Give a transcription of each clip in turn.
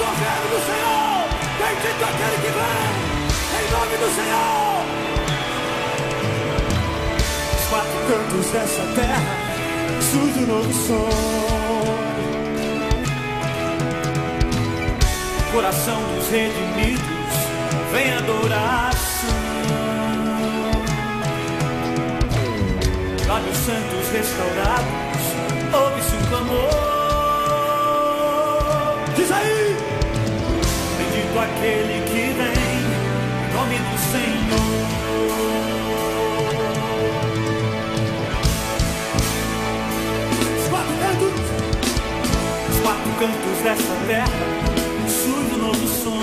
governo do Senhor. Bendito aquele que vem, em nome do Senhor. Os quatro cantos dessa terra surge um novo som. Coração dos redimidos, vem adoração. Lábios santos restaurados, ouve-se um clamor. Diz aí! Bendito aquele que vem, em nome do Senhor. Os quatro cantos dessa terra, surge um novo som.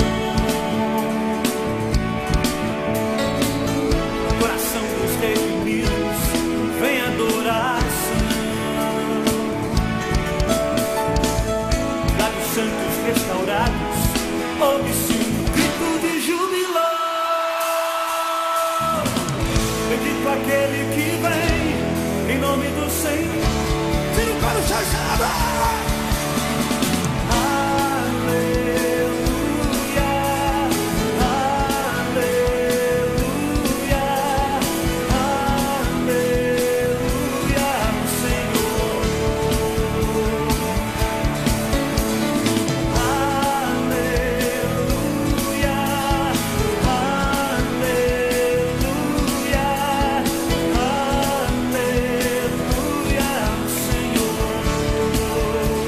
Coração dos redimidos, vem adoração. Lábios santos restaurados, ouve-se um grito de júbilo. Bendito aquele que vem, em nome do Senhor. Tira o coro, chachada! Senhor.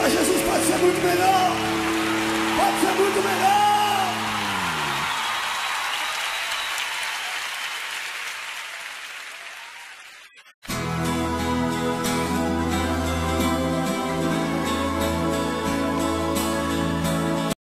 para Jesus pode ser muito melhor. Pode ser muito melhor.